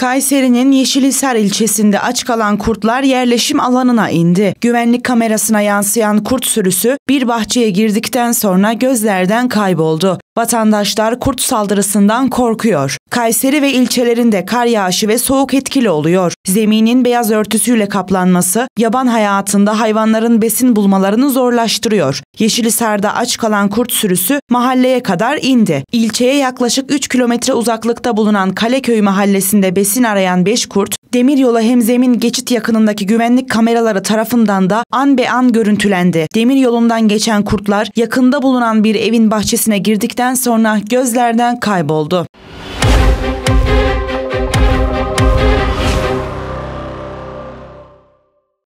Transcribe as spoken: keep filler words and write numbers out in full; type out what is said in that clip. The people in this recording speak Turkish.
Kayseri'nin Yeşilhisar ilçesinde aç kalan kurtlar yerleşim alanına indi. Güvenlik kamerasına yansıyan kurt sürüsü bir bahçeye girdikten sonra gözlerden kayboldu. Vatandaşlar kurt saldırısından korkuyor. Kayseri ve ilçelerinde kar yağışı ve soğuk etkili oluyor. Zeminin beyaz örtüsüyle kaplanması yaban hayatında hayvanların besin bulmalarını zorlaştırıyor. Yeşilhisar'da aç kalan kurt sürüsü mahalleye kadar indi. İlçeye yaklaşık üç kilometre uzaklıkta bulunan Kaleköy mahallesinde besin arayan beş kurt, demiryolu hemzemin geçit yakınındaki güvenlik kameraları tarafından da an be an görüntülendi. Demiryolundan geçen kurtlar yakında bulunan bir evin bahçesine girdikten sonra gözlerden kayboldu.